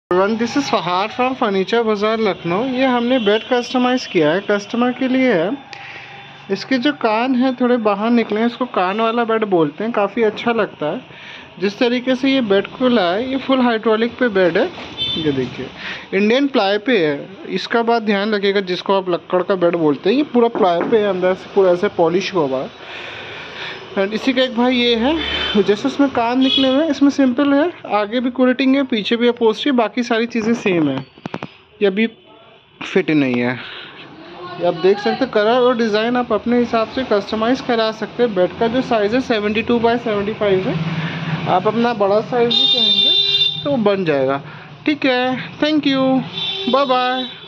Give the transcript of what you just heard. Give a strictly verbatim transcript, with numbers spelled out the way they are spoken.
One this is Fahad from furniture Bazaar Lucknow. ये हमने bed customise किया है, कस्टमर के लिए है। इसके जो कान हैं थोड़े बाहर निकले हैं, इसको कान वाला बेड बोलते हैं। काफ़ी अच्छा लगता है जिस तरीके से ये बेड खुला है। ये फुल हाइड्रोलिक पे बेड है। ये देखिए इंडियन प्लाई पे है। इसका बात ध्यान रखिएगा, जिसको आप लक्कड़ का बेड बोलते हैं, ये पूरा प्लाई पे है, अंदर से पूरा ऐसे पॉलिश हुआ है। एंड इसी का एक भाई ये है, जैसे उसमें कान निकले हुए हैं, इसमें सिंपल है, आगे भी कोटिंग है, पीछे भी अपोस्ट्री, बाकी सारी चीज़ें सेम है। ये अभी फिट नहीं है। ये आप देख सकते हैं, कलर और डिज़ाइन आप अपने हिसाब से कस्टमाइज़ करा सकते हैं। बेड का जो साइज़ है seventy two by seventy five है। आप अपना बड़ा साइज़ भी कहेंगे तो बन जाएगा। ठीक है, थैंक यू, बाय बाय।